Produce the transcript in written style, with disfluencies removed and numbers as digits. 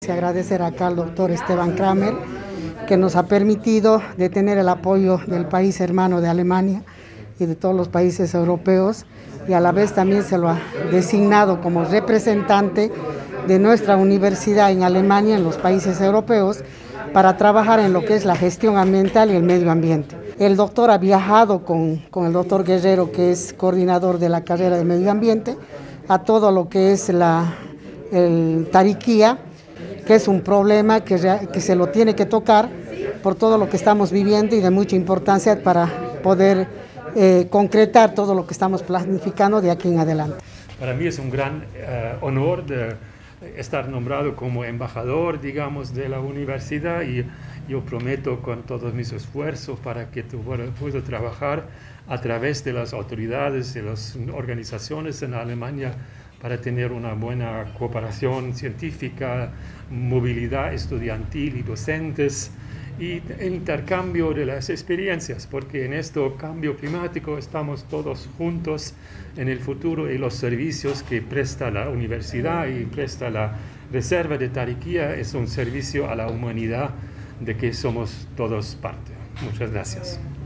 y agradecer acá al doctor Esteban Kramer, que nos ha permitido de tener el apoyo del país hermano de Alemania y de todos los países europeos, y a la vez también se lo ha designado como representante de nuestra universidad en Alemania, en los países europeos, para trabajar en lo que es la gestión ambiental y el medio ambiente. El doctor ha viajado con el doctor Guerrero, que es coordinador de la carrera de medio ambiente, a todo lo que es el Tariquía, que es un problema que se lo tiene que tocar por todo lo que estamos viviendo y de mucha importancia para poder concretar todo lo que estamos planificando de aquí en adelante. Para mí es un gran honor de estar nombrado como embajador, digamos, de la universidad, y yo prometo con todos mis esfuerzos para que pueda trabajar a través de las autoridades y las organizaciones en Alemania para tener una buena cooperación científica, movilidad estudiantil y docentes, y el intercambio de las experiencias, porque en este cambio climático estamos todos juntos en el futuro, y los servicios que presta la universidad y presta la Reserva de Tariquía es un servicio a la humanidad de que somos todos parte. Muchas gracias.